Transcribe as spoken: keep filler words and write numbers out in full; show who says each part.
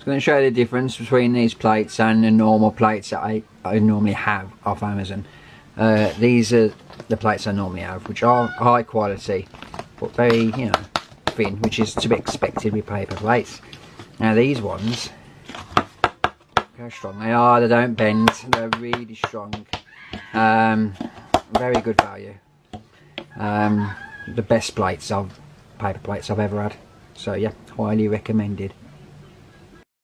Speaker 1: I'm going to show you the difference between these plates and the normal plates that I, I normally have off Amazon. Uh, these are the plates I normally have, which are high quality but very, you know, thin, which is to be expected with paper plates. Now these ones, look how strong they are. They don't bend. They're really strong. Um, very good value. Um, the best plates of paper plates I've ever had. So yeah, highly recommended.